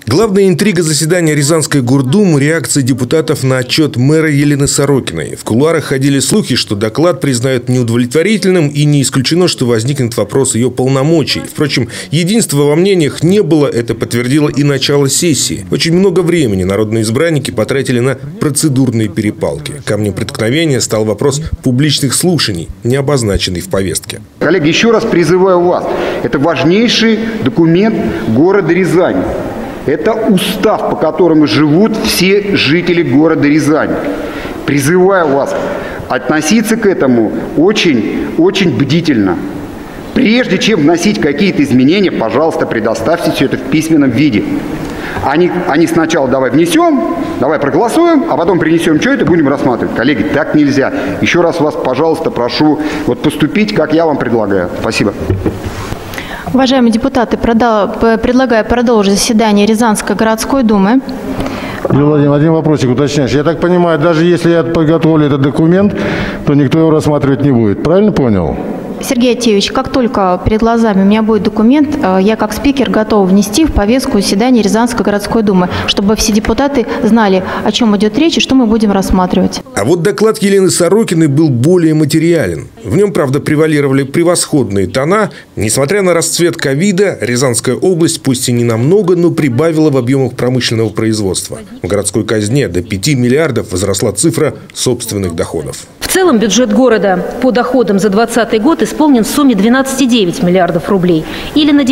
Главная интрига заседания Рязанской гордумы – реакция депутатов на отчет мэра Елены Сорокиной. В кулуарах ходили слухи, что доклад признают неудовлетворительным, и не исключено, что возникнет вопрос ее полномочий. Впрочем, единства во мнениях не было, это подтвердило и начало сессии. Очень много времени народные избранники потратили на процедурные перепалки. Камнем преткновения стал вопрос публичных слушаний, не обозначенный в повестке. Коллеги, еще раз призываю вас. Это важнейший документ города Рязани. Это устав, по которому живут все жители города Рязани. Призываю вас относиться к этому очень бдительно. Прежде чем вносить какие-то изменения, пожалуйста, предоставьте все это в письменном виде. Они сначала давай внесем, давай проголосуем, а потом принесем что это, будем рассматривать. Коллеги, так нельзя. Еще раз вас, пожалуйста, прошу поступить, как я вам предлагаю. Спасибо. Уважаемые депутаты, предлагаю продолжить заседание Рязанской городской думы. Юрий Владимирович, один вопросик уточняющий. Я так понимаю, даже если я подготовлю этот документ, то никто его рассматривать не будет. Правильно понял? Сергей Атеевич, как только перед глазами у меня будет документ, я как спикер готова внести в повестку заседания Рязанской городской думы, чтобы все депутаты знали, о чем идет речь и что мы будем рассматривать. А вот доклад Елены Сорокиной был более материален. В нем, правда, превалировали превосходные тона. Несмотря на расцвет ковида, Рязанская область, пусть и не намного, но прибавила в объемах промышленного производства. В городской казне до 5 миллиардов возросла цифра собственных доходов. В целом бюджет города по доходам за 2020 год исполнен в сумме 12,9 миллиардов рублей или на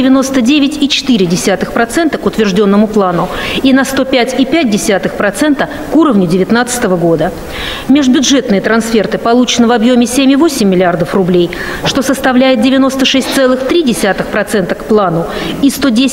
99,4% к утвержденному плану и на 105,5% к уровню 2019 года. Межбюджетные трансферты получены в объеме 7,8 миллиардов рублей, что составляет 96,3% к плану и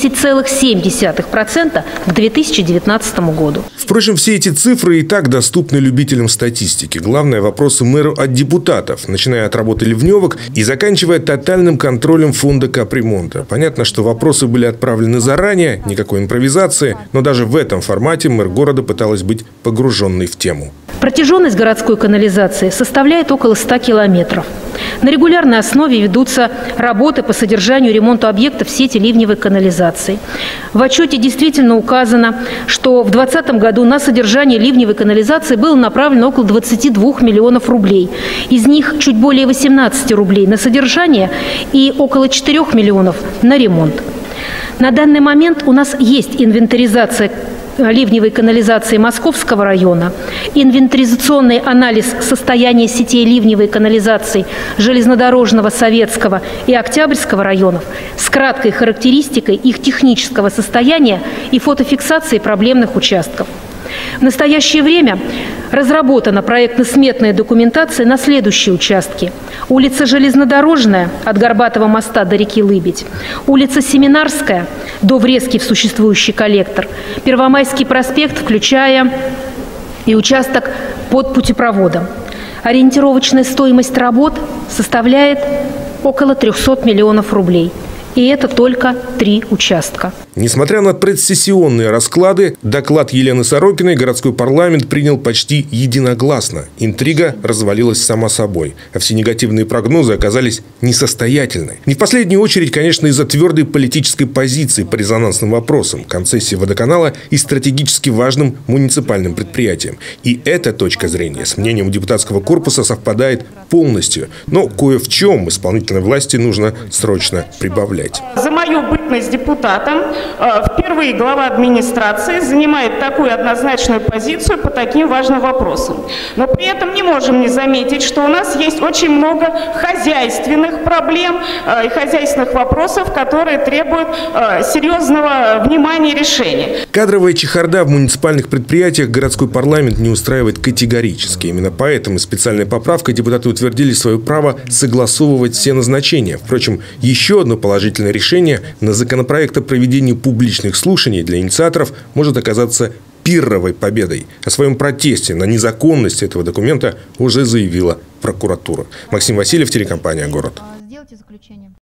110,7% к 2019 году. Впрочем, все эти цифры и так доступны любителям статистики. Главное – вопросы мэру от депутатов, начиная от работы ливневок и заканчивая тотальным контролем фонда капремонта. Понятно, что вопросы были отправлены заранее, никакой импровизации, но даже в этом формате мэр города пыталась быть погруженной в тему. Протяженность городской канализации составляет около 100 километров. На регулярной основе ведутся работы по содержанию и ремонту объектов сети ливневой канализации. В отчете действительно указано, что в 2020 году на содержание ливневой канализации было направлено около 22 миллионов рублей. Из них чуть более 18 рублей на содержание и около 4 миллионов на ремонт. На данный момент у нас есть инвентаризация ливневой канализации Московского района, инвентаризационный анализ состояния сетей ливневой канализации Железнодорожного, Советского и Октябрьского районов с краткой характеристикой их технического состояния и фотофиксацией проблемных участков. В настоящее время разработана проектно-сметная документация на следующие участки. Улица Железнодорожная от Горбатого моста до реки Лыбедь, улица Семинарская до врезки в существующий коллектор, Первомайский проспект, включая и участок под путепроводом. Ориентировочная стоимость работ составляет около 300 миллионов рублей. И это только 3 участка. Несмотря на предсессионные расклады, доклад Елены Сорокиной городской парламент принял почти единогласно. Интрига развалилась сама собой, а все негативные прогнозы оказались несостоятельны. Не в последнюю очередь, конечно, из-за твердой политической позиции по резонансным вопросам, концессии водоканала и стратегически важным муниципальным предприятиям. И эта точка зрения с мнением депутатского корпуса совпадает полностью. Но кое в чем исполнительной власти нужно срочно прибавлять. За мою бытность депутатом впервые глава администрации занимает такую однозначную позицию по таким важным вопросам. Но при этом не можем не заметить, что у нас есть очень много хозяйственных проблем и хозяйственных вопросов, которые требуют серьезного внимания и решения. Кадровая чехарда в муниципальных предприятиях городской парламент не устраивает категорически. Именно поэтому специальной поправкой депутаты утвердили свое право согласовывать все назначения. Впрочем, еще одно положительное решение на законопроект о проведении публичных слушаний для инициаторов может оказаться пирровой победой. О своем протесте на незаконность этого документа уже заявила прокуратура. Максим Васильев, телекомпания «Город».